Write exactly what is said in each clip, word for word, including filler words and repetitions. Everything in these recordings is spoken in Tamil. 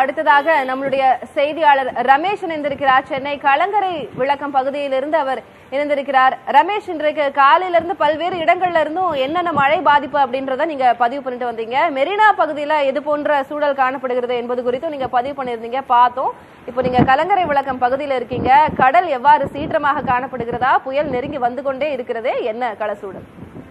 அடுத்ததாக நம்மளுடைய செய்தியாளர் ரமேஷ் இணைந்திருக்கிறார். சென்னை கலங்கரை விளக்கம் பகுதியிலிருந்து அவர் இணைந்திருக்கிறார். ரமேஷ், இன்றைக்கு காலையிலிருந்து பல்வேறு இடங்கள்ல இருந்தும் என்னென்ன மழை பாதிப்பு அப்படின்றத நீங்க பதிவு பண்ணிட்டு வந்தீங்க. மெரினா பகுதியில எது போன்ற சூழல் காணப்படுகிறது என்பது குறித்தும் நீங்க பதிவு பண்ணிருந்தீங்க, பார்த்தோம். இப்போ நீங்க கலங்கரை விளக்கம் பகுதியில இருக்கீங்க. கடல் எவ்வாறு சீற்றமாக காணப்படுகிறதா? புயல் நெருங்கி வந்து கொண்டே இருக்கிறதே, என்ன கள சூழல்?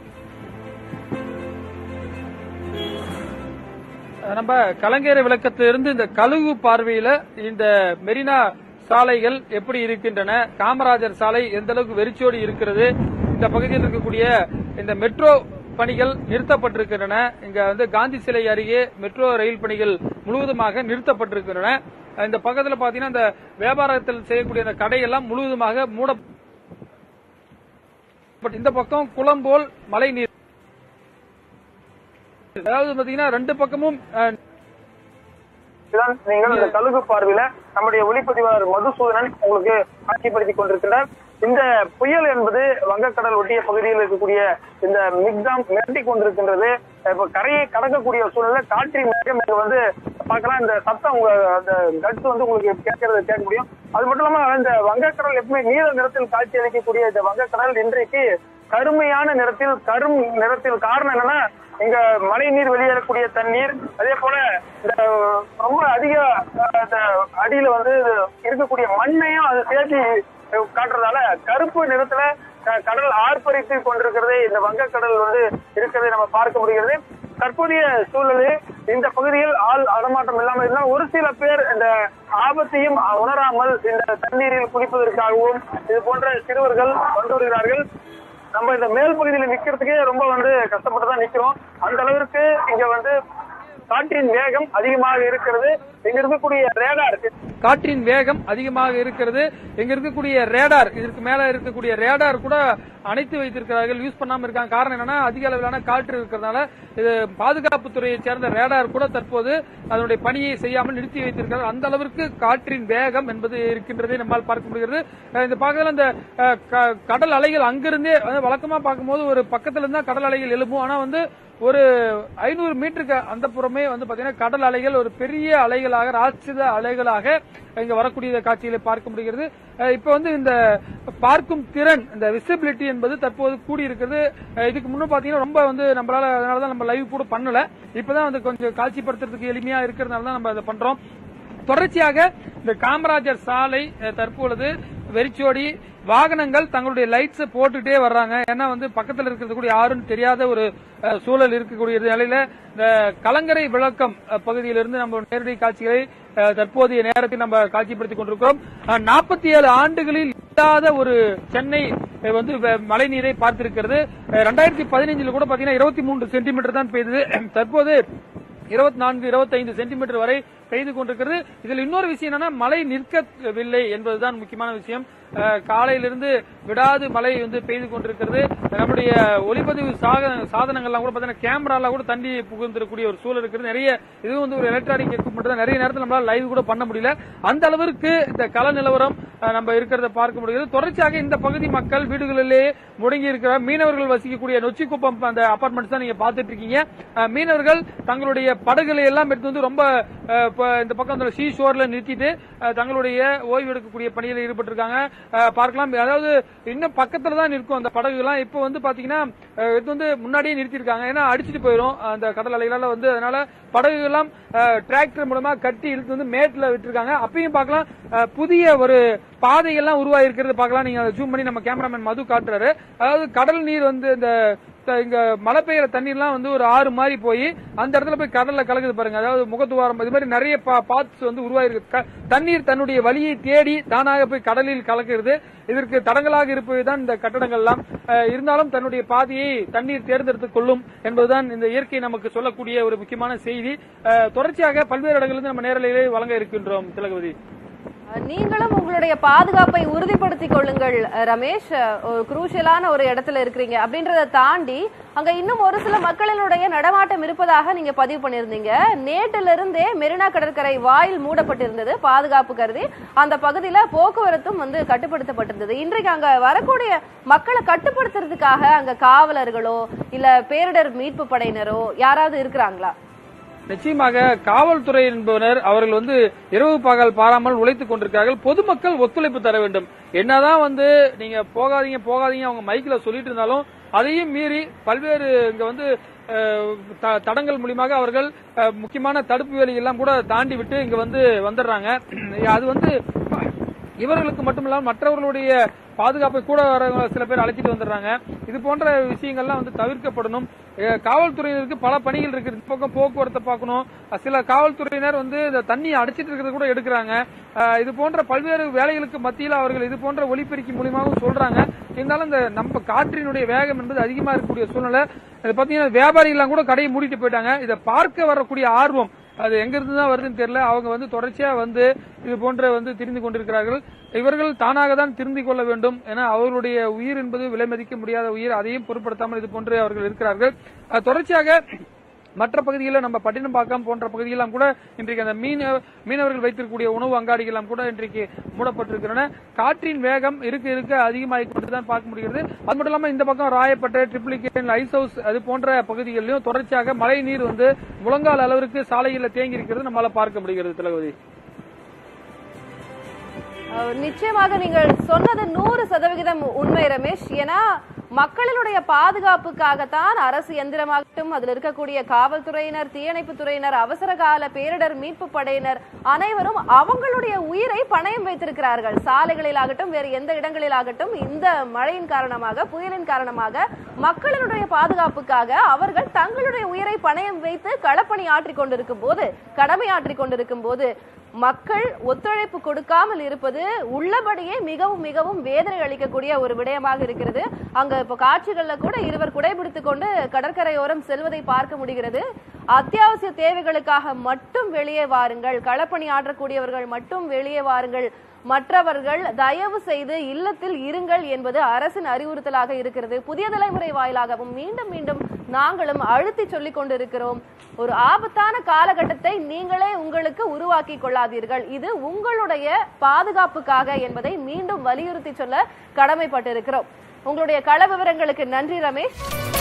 நம்ம கலங்கரை விளக்கத்திலிருந்து இந்த கழுகு பார்வையில இந்த மெரினா சாலைகள் எப்படி இருக்கின்றன, காமராஜர் சாலை எந்த அளவுக்கு வெறிச்சோடி இருக்கிறது, இந்த பகுதியில் இருக்கக்கூடிய இந்த மெட்ரோ பணிகள் நிறுத்தப்பட்டிருக்கின்றன. இங்க வந்து காந்தி சிலை அருகே மெட்ரோ ரயில் பணிகள் முழுவதுமாக நிறுத்தப்பட்டிருக்கின்றன. இந்த பக்கத்தில் பாத்தீங்கன்னா இந்த வியாபாரத்தில் செய்யக்கூடிய அந்த கடையெல்லாம் முழுவதுமாக மூட, இந்த பக்கம் குளம் போல் மழை நீர், அதாவது பாத்தீங்கன்னா ரெண்டு பக்கமும். நீங்கள் இந்த கழுகு பார்வையில நம்முடைய ஒளிப்பதிவாளர் மதுசூதனன் உங்களுக்கு காட்சிப்படுத்திக் கொண்டிருக்கிறார். இந்த புயல் என்பது வங்கக்கடல் ஒட்டிய பகுதியில் இருக்கக்கூடிய இந்த மிக்ஸாம் மிரட்டி கொண்டிருக்கின்றது. இப்ப கரையை கடக்கக்கூடிய சூழ்நிலை காற்றின் வேகம் வந்து பார்க்கலாம். இந்த சத்தம் உங்க அந்த கட்ஸ் வந்து உங்களுக்கு கேட்கறது கேட்க முடியும். அது மட்டும் இல்லாம இந்த வங்கக்கடல் எப்பவுமே நீல நிறத்தில் காட்சி அளிக்கக்கூடிய இந்த வங்கக்கடல் இன்றைக்கு கருமையான நிறத்தில் கரும் நிறத்தில். காரணம் என்னன்னா, இங்க மழை நீர் வெளியேறக்கூடிய தண்ணீர், அதே போல இந்த ரொம்ப அதிக அடியில வந்து இருக்கக்கூடிய மண்ணையும் அதை சேர்த்து காட்டுறதால கருப்பு நிறத்துல கடல் ஆர்ப்பரித்து கொண்டிருக்கிறதே இந்த வங்கக்கடல் வந்து இருக்கிறதை நம்ம பார்க்க முடிகிறது. தற்போதைய சூழலில் இந்த பகுதியில் ஆள் அடமாட்டம் இல்லாமல் இருந்தால் ஒரு சில பேர் இந்த ஆபத்தையும் உணராமல் இந்த தண்ணீரில் குளிப்பதற்காகவும் இது போன்ற சிறுவர்கள் வந்து வருகிறார்கள். நம்ம இந்த மேல் பகுதியில நிக்கிறதுக்கே ரொம்ப வந்து கஷ்டப்பட்டு தான் நிக்கிறோம். அந்த அளவிற்கு இங்க வந்து காற்றின் வேகம் அதிகமாக இருக்கிறது. இங்க இருக்கக்கூடிய ரேடார் காற்றின் வேகம் அதிகமாக இருக்கிறது. இங்க இருக்கக்கூடிய ரேடார், இதற்கு மேல இருக்கக்கூடிய ரேடார் கூட அணைத்து வைத்திருக்கிறார்கள், யூஸ் பண்ணாம இருக்காங்க. காரணம் என்னன்னா, அதிக அளவிலான காற்று இருக்கிறதுனால இது பாதுகாப்புத்துறையை சேர்ந்த ரேடார் கூட தற்போது அதனுடைய பணியை செய்யாமல் நிறுத்தி வைத்திருக்கிறார்கள். அந்த அளவிற்கு காற்றின் வேகம் என்பது இருக்கின்றதை நம்மால் பார்க்க முடிகிறது. இந்த பக்கத்தில் இந்த கடல் அலைகள் அங்கிருந்தே வழக்கமா பார்க்கும்போது ஒரு பக்கத்துல இருந்தா கடல் அலைகள் எழுப்பும். ஆனா வந்து ஒரு ஐநூறு மீட்டருக்கு அந்த புறமே வந்து பாத்தீங்கன்னா கடல் அலைகள் ஒரு பெரிய அலைகளாக, ராட்சத அலைகளாக இங்க வரக்கூடிய காட்சிகளை பார்க்க முடிகிறது. இப்ப வந்து இந்த பார்க்கும் திறன், இந்த விசிபிலிட்டி என்பது தற்போது கூடி இருக்கிறது. இதுக்கு முன்ன பாத்தீங்கன்னா ரொம்ப வந்து நம்மளால, அதனாலதான் நம்ம லைவ் கூட பண்ணல. இப்பதான் வந்து கொஞ்சம் காட்சிப்படுத்துறதுக்கு எளிமையா இருக்கிறதுனால தான் நம்ம அதை பண்றோம். தொடர்ச்சியாக இந்த காமராஜர் சாலை தற்பொழுது வெறிச்சோடி வாகனங்கள் தங்களுடைய லைட்ஸ் போட்டுட்டே வர்றாங்க. ஏன்னா வந்து பக்கத்தில் இருக்கிறது கூட யாருன்னு தெரியாத ஒரு சூழல் இருக்கக்கூடிய நிலையில இந்த கலங்கரை விளக்கம் பகுதியிலிருந்து நம்ம நேரடி காட்சிகளை தற்போதைய நேரத்தில் நம்ம காட்சிப்படுத்திக் கொண்டிருக்கிறோம். நாற்பத்தி ஏழு ஆண்டுகளில் இல்லாத ஒரு சென்னை வந்து மழை நீரை பார்த்திருக்கிறது. இரண்டாயிரத்தி பதினைஞ்சுல கூட பாத்தீங்கன்னா இருபத்தி மூன்று சென்டிமீட்டர் தான் பெய்தது. தற்போது இருபத்தி நான்கு இருபத்தி ஐந்து சென்டிமீட்டர் வரை பெய்து கொண்டிருக்கிறது. இதுல இன்னொரு விஷயம் என்னன்னா, மழை நிற்கவில்லை என்பதுதான் முக்கியமான விஷயம். காலையிலிருந்து விடாது மழை வந்து பெய்து கொண்டிருக்கிறது. நம்முடைய ஒளிப்பதிவு சாதனங்கள்லாம் கூட பாத்தீங்கன்னா கேமராலாம் கூட தண்ணி புகுந்திருக்கக்கூடிய ஒரு சூழல் இருக்கிறது. நிறைய இது வந்து ஒரு எலக்ட்ரானிக் எக்யூப்மெண்ட் தான், நிறைய நேரத்தில் நம்மளால லைவ் கூட பண்ண முடியல. அந்த அளவிற்கு இந்த கள நிலவரம் நம்ம இருக்கிறத பார்க்க முடிகிறது. தொடர்ச்சியாக இந்த பகுதி மக்கள் வீடுகளிலேயே முடங்கி இருக்கிற மீனவர்கள் வசிக்கக்கூடிய நொச்சிக்குப்பம் அந்த அபார்ட்மெண்ட்ஸ் தான் நீங்க பாத்துட்டு இருக்கீங்க. மீனவர்கள் தங்களுடைய படகுகளை எல்லாம் எடுத்து வந்து ரொம்ப இந்த பக்கம் சீ ஷோர்ல நிறுத்திட்டு தங்களுடைய ஓய்வு எடுக்கக்கூடிய பணியில் ஈடுபட்டிருக்காங்க. பார்க்கலாம். அதாவது இன்னும் பக்கத்துல தான் நிற்கும் அந்த படகு எல்லாம். இப்ப வந்து பாத்தீங்கன்னா இது வந்து முன்னாடியே நிறுத்திருக்காங்க. ஏன்னா அடிச்சுட்டு போயிடும் அந்த கடல் அலைகளால வந்து. அதனால படகு எல்லாம் டிராக்டர் மூலமா கட்டி இழுத்து வந்து மேட்ல விட்டுருக்காங்க. அப்பயும் பார்க்கலாம், புதிய ஒரு பாதைகள்லாம் உருவாகி இருக்கிறது பார்க்கலாம். நீங்க ஜூம் பண்ணி நம்ம கேமராமேன் மது காட்டுறாரு. அதாவது கடல் நீர் வந்து இந்த இங்க மழை பெய்யற தண்ணீர்லாம் வந்து ஒரு ஆறு மாதிரி போய் அந்த இடத்துல போய் கடல்ல கலக்குது பாருங்க. அதாவது முகத்துவாரம் இது மாதிரி நிறைய பாத்ஸ் வந்து உருவாயிருக்கு. தண்ணீர் தன்னுடைய வழியை தேடி தானாக போய் கடலில் கலக்கிறது. இதற்கு தடங்களாக இருப்பதுதான் இந்த கட்டடங்கள் எல்லாம். இருந்தாலும் தன்னுடைய பாதையை தண்ணீர் தேர்ந்தெடுத்துக் கொள்ளும் என்பதுதான் இந்த இயற்கை நமக்கு சொல்லக்கூடிய ஒரு முக்கியமான செய்தி. தொடர்ச்சியாக பல்வேறு இடங்களிலிருந்து நம்ம நேரலையிலே வழங்க இருக்கின்றோம். திலகவதி, நீங்களும் உங்களுடைய பாதுகாப்பை உறுதிப்படுத்திக் கொள்ளுங்கள் ரமேஷ். ஒரு குரூஷியலான ஒரு இடத்துல இருக்கிறீங்க அப்படின்றத தாண்டி அங்க இன்னும் ஒரு சில மக்களினுடைய நடமாட்டம் இருப்பதாக நீங்க பதிவு பண்ணிருந்தீங்க. நேற்றில இருந்தே மெரினா கடற்கரை வாயில் மூடப்பட்டிருந்தது பாதுகாப்பு கருதி. அந்த பகுதியில போக்குவரத்தும் வந்து கட்டுப்படுத்தப்பட்டிருந்தது. இன்றைக்கு அங்க வரக்கூடிய மக்களை கட்டுப்படுத்துறதுக்காக அங்க காவலர்களோ இல்ல பேரிடர் மீட்பு படையினரோ யாராவது இருக்கிறாங்களா? நிச்சயமாக காவல்துறை என்பவர் அவர்கள் வந்து இரவு பகல் பாராமல் உழைத்துக் கொண்டிருக்கிறார்கள். பொதுமக்கள் ஒத்துழைப்பு தர வேண்டும். என்னதான் வந்து நீங்க போகாதீங்க போகாதீங்க அவங்க மைக்ல சொல்லிட்டு இருந்தாலும் அதையும் மீறி பல்வேறு இங்க வந்து தடங்கள் மூலியமாக அவர்கள் முக்கியமான தடுப்பு வேலை எல்லாம் கூட தாண்டி விட்டு இங்க வந்து வந்துடுறாங்க. அது வந்து இவர்களுக்கு மட்டுமில்லாமல் மற்றவர்களுடைய பாதுகாப்பை கூட சில பேர் அழைச்சிட்டு வந்துடுறாங்க. இது போன்ற விஷயங்கள்லாம் வந்து தவிர்க்கப்படணும். காவல்துறையினருக்கு பல பணிகள் இருக்கு. பக்கம் போக்குவரத்தை பார்க்கணும். சில காவல்துறையினர் வந்து இந்த தண்ணியை அடிச்சிட்டு இருக்கிறத கூட எடுக்கிறாங்க. இது போன்ற பல்வேறு வேலைகளுக்கு மத்தியில் அவர்கள் இது போன்ற ஒலிபெருக்கி மூலியமாகவும் சொல்றாங்க. இருந்தாலும் இந்த நம்ம காற்றினுடைய வேகம் என்பது அதிகமா இருக்கக்கூடிய சூழ்நிலை. பாத்தீங்கன்னா வியாபாரிகள் கூட கடையை மூடிட்டு போயிட்டாங்க. இதை பார்க்க வரக்கூடிய ஆர்வம் அது எங்க இருந்து தான் வருதுன்னு தெரியல. அவங்க வந்து தொடர்ச்சியா வந்து இது போன்ற வந்து திரிந்து கொண்டிருக்கிறார்கள். இவர்கள் தானாக தான் திருந்திக் கொள்ள வேண்டும். ஏன்னா அவர்களுடைய உயிர் என்பது விலை மதிக்க முடியாத உயிர். அதையும் பொருட்படுத்தாமல் இது போன்று அவர்கள் இருக்கிறார்கள். தொடர்ச்சியாக மற்ற பகுதிகளில் நம்ம பட்டினப்பாக்கம் போன்ற பகுதியெல்லாம் கூட இன்றைக்கு அந்த மீன மீனவர்கள் வைத்திருக்கக்கூடிய உணவு அங்காடிகள் கூட இன்றைக்கு மூடப்பட்டிருக்கின்றன. காற்றின் வேகம் இருக்க இருக்க அதிகமாகி கொண்டுதான் பார்க்க முடிகிறது. அது மட்டும் இல்லாமல் இந்த பக்கம் ராயப்பேட்டை, ட்ரிப்ளிகேன், ஐஸ் ஹவுஸ் அது போன்ற பகுதிகளிலும் தொடர்ச்சியாக மழை நீர் வந்து முழங்கால் அளவிற்கு சாலைகளில் தேங்கி இருக்கிறது நம்மளால பார்க்க முடிகிறது. திலகவதி, நிச்சயமாக நீங்கள் சொன்னது நூறு சதவிகிதம் உண்மை ரமேஷ். ஏன்னா மக்களினுடைய பாதுகாப்புக்காகத்தான் அரசு எந்திரமாகட்டும், அதில் இருக்கக்கூடிய காவல்துறையினர், தீயணைப்பு துறையினர், அவசர கால பேரிடர் மீட்பு படையினர் அனைவரும் அவங்களுடைய உயிரை பணயம் வைத்திருக்கிறார்கள். சாலைகளில் ஆகட்டும், வேறு எந்த இடங்களில் ஆகட்டும், இந்த மழையின் காரணமாக, புயலின் காரணமாக மக்களினுடைய பாதுகாப்புக்காக அவர்கள் தங்களுடைய உயிரை பணயம் வைத்து களப்பணி ஆற்றிக் கொண்டிருக்கும் போது, கடமை ஆற்றிக் கொண்டிருக்கும் போது மக்கள் ஒத்துழைப்பு கொடுக்காமல் இருப்பது உள்ளபடியே மிகவும் மிகவும் வேதனை அளிக்கக்கூடிய ஒரு விடயமாக இருக்கிறது. அங்க இப்ப காட்சிகள்ல கூட இருவர் குடைபிடித்துக் கொண்டு கடற்கரையோரம் செல்வதை பார்க்க முடிகிறது. அத்தியாவசிய தேவைகளுக்காக மட்டும் வெளியே வாருங்கள், களப்பணி ஆற்றக்கூடியவர்கள் மட்டும் வெளியே வாருங்கள், மற்றவர்கள் தயவு செய்து இல்லத்தில் இருங்கள் என்பது அரசின் அறிவுறுத்தலாக இருக்கிறது. புதிய தலைமுறை வாயிலாகவும் மீண்டும் மீண்டும் நாங்களும் அழுத்தி சொல்லிக் கொண்டிருக்கிறோம். ஒரு ஆபத்தான காலகட்டத்தை நீங்களே உங்களுக்கு உருவாக்கி கொள்ளாதீர்கள். இது உங்களுடைய பாதுகாப்புக்காக என்பதை மீண்டும் வலியுறுத்தி சொல்ல கடமைப்பட்டிருக்கிறோம். உங்களுடைய கள விவரங்களுக்கு நன்றி ரமேஷ்.